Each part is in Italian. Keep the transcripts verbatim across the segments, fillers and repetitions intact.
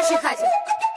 нашей хате.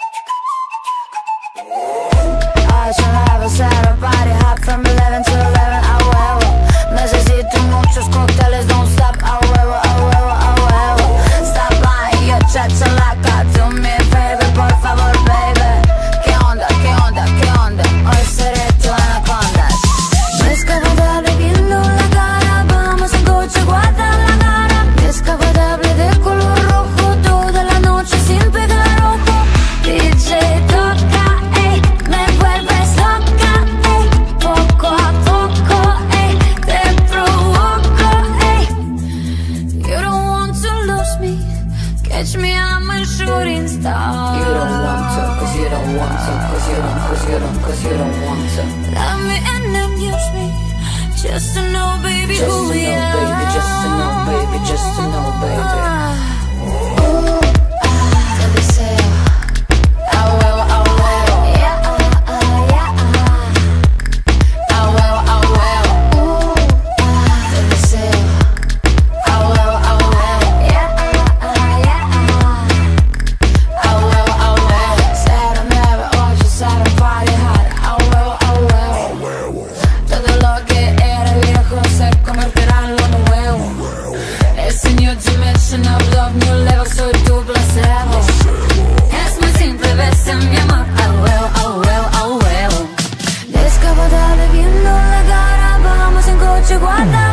I should have a set party hot from eleven to eleven, a huevo. Necesito muchos cócteles, don't stop, a huevo, a huevo, a huevo. Stop by, yo chachalaca, do me a favor, por favor, baby. ¿Qué onda, qué onda, qué onda? Hoy seré tu anaconda. Descapotable viendo la cara, vamos en coche, guarda la cara. Descapotable de color rojo, toda la noche sin pegar ojo. D J toca, ey, me vuelves loca, ey, poco a poco, ey, te provoco, ey. You don't want to lose me, catch me, I'm a shooting star. You don't want to, cause you don't want to, cause you don't, cause you don't, cause you don't want to. Love me and amuse me, just to know, baby, Just who to we know, are. baby, just to know, baby, just to know, baby. Ooh, ah, te deseo. A huevo, a huevo. Yeah, ah, ah, yeah, ah. A huevo, a huevo. Ooh, ah, te deseo. A huevo, a huevo. Yeah, ah, ah, yeah, ah. A huevo, a huevo. Cero, nueve, ocho, cero, party hard. A huevo, a huevo. Todo lo que era viejo se convertirá en lo nuevo. Es a new dimension of love, new level, soy tu placebo. Es muy simple, ves en mi amor. A huevo, a huevo, a huevo. Descapotable viendo la cara, vamos en coche, guarda